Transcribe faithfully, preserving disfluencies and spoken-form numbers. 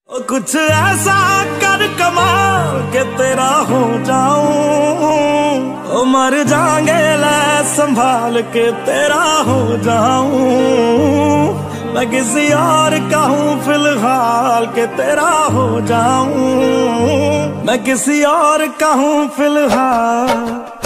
ओ कुछ ऐसा कर कमाल के तेरा हो जाऊं, ओ मर जाएंगे ले संभाल के तेरा हो जाऊं। मैं किसी और का हूँ फिलहाल के तेरा हो जाऊं, मैं किसी और का हूँ फिलहाल।